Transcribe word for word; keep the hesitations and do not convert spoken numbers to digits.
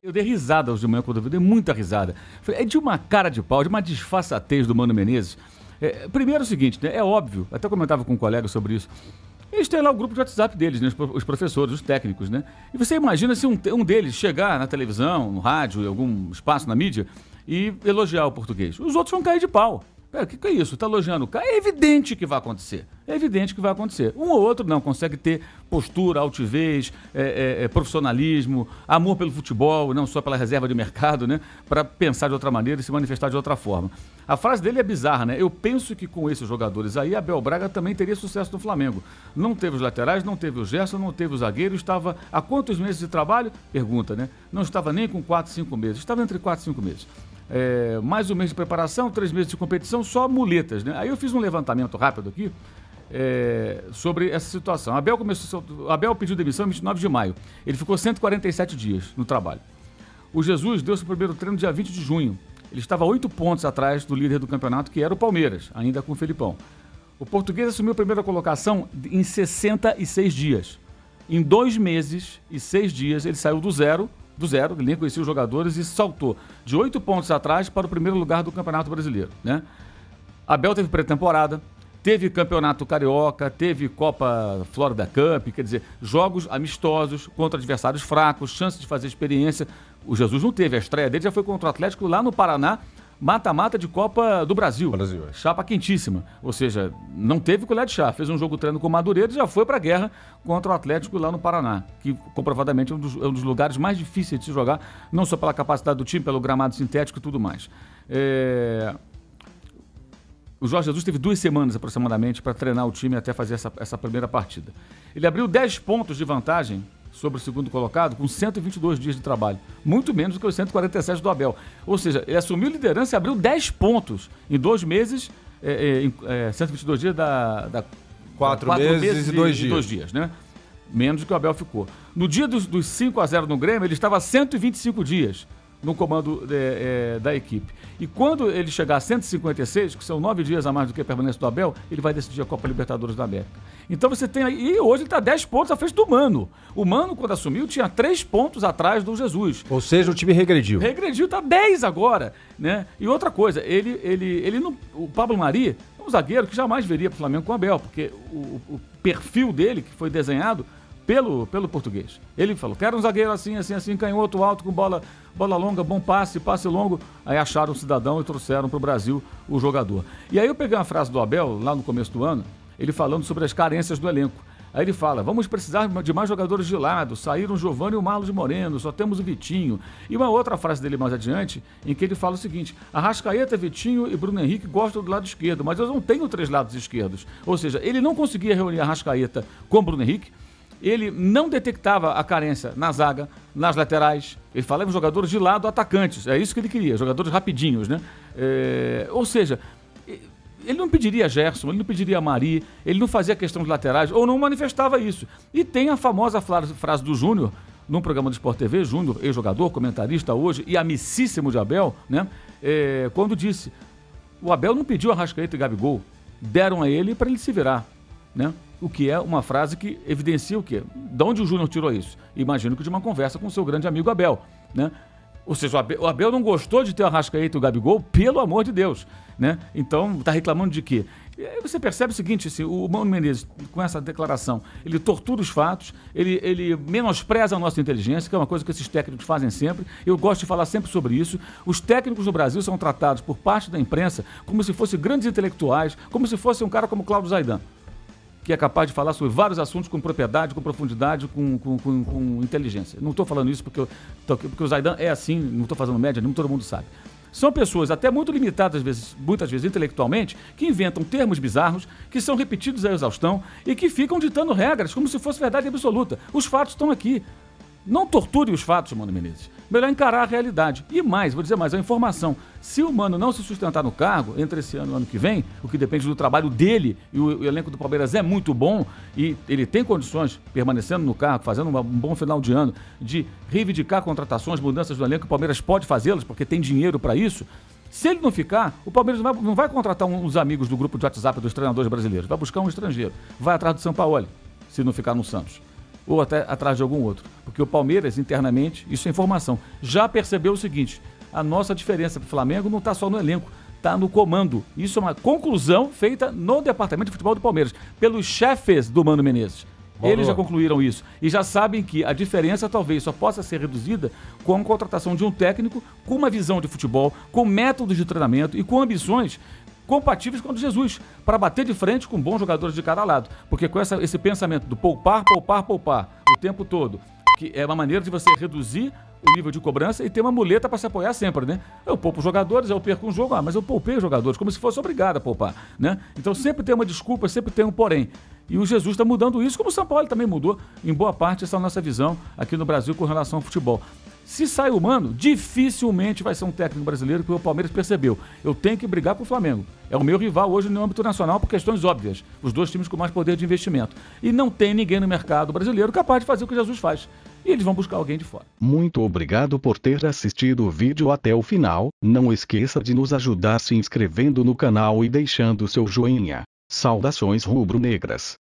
Eu dei risada hoje de manhã quando eu vi, dei muita risada. É de uma cara de pau, de uma disfarçatez do Mano Menezes. É, primeiro é o seguinte, né? É óbvio, até comentava com um colega sobre isso. Eles têm lá o grupo de WhatsApp deles, né? Os professores, os técnicos, né? E você imagina se um, um deles chegar na televisão, no rádio, em algum espaço na mídia e elogiar o português. Os outros vão cair de pau. O que, que é isso? Está elogiando o cara? É evidente que vai acontecer. É evidente que vai acontecer. Um ou outro não consegue ter postura, altivez, é, é, é, profissionalismo, amor pelo futebol, não só pela reserva de mercado, né? Para pensar de outra maneira e se manifestar de outra forma. A frase dele é bizarra, né? Eu penso que com esses jogadores aí, Abel Braga também teria sucesso no Flamengo. Não teve os laterais, não teve o Gerson, não teve o zagueiro, estava há quantos meses de trabalho? Pergunta, né? Não estava nem com quatro, cinco meses, estava entre quatro e cinco meses. É, mais um mês de preparação, três meses de competição, só muletas, né? Aí eu fiz um levantamento rápido aqui é, sobre essa situação. Abel, começou, Abel pediu demissão em vinte e nove de maio. Ele ficou cento e quarenta e sete dias no trabalho. O Jesus deu seu primeiro treino dia vinte de junho. Ele estava oito pontos atrás do líder do campeonato, que era o Palmeiras, ainda com o Felipão. O português assumiu a primeira colocação em sessenta e seis dias. Em dois meses e seis dias, ele saiu do zero, do zero, ele nem conhecia os jogadores e saltou de oito pontos atrás para o primeiro lugar do Campeonato Brasileiro, né? Abel teve pré-temporada, teve Campeonato Carioca, teve Copa Florida Cup, quer dizer, jogos amistosos contra adversários fracos, chance de fazer experiência. O Jesus não teve, a estreia dele já foi contra o Atlético lá no Paraná, mata-mata de Copa do Brasil. Brasil é. Chapa quentíssima. Ou seja, não teve colher de chá. Fez um jogo treino com o Madureira e já foi para a guerra contra o Atlético lá no Paraná, que comprovadamente é um, dos, é um dos lugares mais difíceis de se jogar, não só pela capacidade do time, pelo gramado sintético e tudo mais. É... O Jorge Jesus teve duas semanas aproximadamente para treinar o time até fazer essa, essa primeira partida. Ele abriu dez pontos de vantagem sobre o segundo colocado, com cento e vinte e dois dias de trabalho. Muito menos do que os cento e quarenta e sete do Abel. Ou seja, ele assumiu liderança e abriu dez pontos em dois meses, é, é, é, cento e vinte e dois dias da... da quatro, quatro meses, meses e dois dias. dois dias, né? Menos do que o Abel ficou. No dia dos, dos cinco a zero no Grêmio, ele estava há cento e vinte e cinco dias no comando é, é, da equipe. E quando ele chegar a cento e cinquenta e seis, que são nove dias a mais do que a permanência do Abel, ele vai decidir a Copa Libertadores da América. Então você tem aí, e hoje ele está dez pontos à frente do Mano. O Mano, quando assumiu, tinha três pontos atrás do Jesus. Ou seja, o time regrediu. Regrediu, está dez agora, né? E outra coisa, ele, ele, ele não, o Pablo Mari é um zagueiro que jamais viria para o Flamengo com o Abel, porque o, o perfil dele, que foi desenhado pelo, pelo português. Ele falou, quero um zagueiro assim, assim, assim, canhoto, alto, com bola, bola longa, bom passe, passe longo. Aí acharam o cidadão e trouxeram para o Brasil o jogador. E aí eu peguei uma frase do Abel, lá no começo do ano, ele falando sobre as carências do elenco. Aí ele fala, vamos precisar de mais jogadores de lado, saíram o Giovani e o Marlos Moreno, só temos o Vitinho. E uma outra frase dele mais adiante, em que ele fala o seguinte, Arrascaeta, Vitinho e Bruno Henrique gostam do lado esquerdo, mas eu não tenho três lados esquerdos. Ou seja, ele não conseguia reunir Arrascaeta com o Bruno Henrique, ele não detectava a carência na zaga, nas laterais, ele falava em jogadores de lado, atacantes, é isso que ele queria, jogadores rapidinhos, né? É, ou seja, ele não pediria Gerson, ele não pediria Mari, ele não fazia questão de laterais, ou não manifestava isso. E tem a famosa frase do Júnior, num programa do Sport T V, Júnior, ex-jogador, comentarista hoje, e amicíssimo de Abel, né? É, quando disse, o Abel não pediu Arrascaeta e Gabigol, deram a ele para ele se virar, né? O que é uma frase que evidencia o quê? De onde o Júnior tirou isso? Imagino que de uma conversa com o seu grande amigo Abel, né? Ou seja, o Abel, o Abel não gostou de ter o Arrascaeta e o Gabigol, pelo amor de Deus, né? Então, tá reclamando de quê? E aí você percebe o seguinte, assim, o Mano Menezes, com essa declaração, ele tortura os fatos, ele, ele menospreza a nossa inteligência, que é uma coisa que esses técnicos fazem sempre. Eu gosto de falar sempre sobre isso. Os técnicos no Brasil são tratados por parte da imprensa como se fossem grandes intelectuais, como se fosse um cara como Cláudio Zaidan, que é capaz de falar sobre vários assuntos com propriedade, com profundidade, com, com, com, com inteligência. Não estou falando isso porque, eu, porque o Zaidan é assim, não estou fazendo média, nem todo mundo sabe. São pessoas até muito limitadas, às vezes, muitas vezes intelectualmente, que inventam termos bizarros, que são repetidos à exaustão e que ficam ditando regras como se fosse verdade absoluta. Os fatos estão aqui. Não torture os fatos, Mano Menezes. Melhor encarar a realidade. E mais, vou dizer mais, a informação. Se o Mano não se sustentar no cargo, entre esse ano e o ano que vem, o que depende do trabalho dele, e o, o elenco do Palmeiras é muito bom, e ele tem condições, permanecendo no cargo, fazendo uma, um bom final de ano, de reivindicar contratações, mudanças do elenco, o Palmeiras pode fazê-las, porque tem dinheiro para isso. Se ele não ficar, o Palmeiras não vai, não vai contratar um, uns amigos do grupo de WhatsApp dos treinadores brasileiros, vai buscar um estrangeiro, vai atrás do Sampaoli, se não ficar no Santos. ou até atrás de algum outro. Porque o Palmeiras, internamente, isso é informação, já percebeu o seguinte: a nossa diferença para o Flamengo não está só no elenco, está no comando. Isso é uma conclusão feita no departamento de futebol do Palmeiras, pelos chefes do Mano Menezes. Boa. Eles já concluíram isso e já sabem que a diferença talvez só possa ser reduzida com a contratação de um técnico com uma visão de futebol, com métodos de treinamento e com ambições compatíveis com o de Jesus, para bater de frente com bons jogadores de cada lado. Porque com essa, esse pensamento do poupar, poupar, poupar o tempo todo, que é uma maneira de você reduzir o nível de cobrança e ter uma muleta para se apoiar sempre, né? Eu poupo os jogadores, eu perco um jogo, ah, mas eu poupei os jogadores, como se fosse obrigado a poupar, né? Então sempre tem uma desculpa, sempre tem um porém. E o Jesus está mudando isso, como o São Paulo também mudou, em boa parte, essa é a nossa visão aqui no Brasil com relação ao futebol. Se sai o Mano, dificilmente vai ser um técnico brasileiro, porque o Palmeiras percebeu. Eu tenho que brigar com o Flamengo. É o meu rival hoje no âmbito nacional por questões óbvias. Os dois times com mais poder de investimento. E não tem ninguém no mercado brasileiro capaz de fazer o que Jesus faz. E eles vão buscar alguém de fora. Muito obrigado por ter assistido o vídeo até o final. Não esqueça de nos ajudar se inscrevendo no canal e deixando seu joinha. Saudações rubro-negras.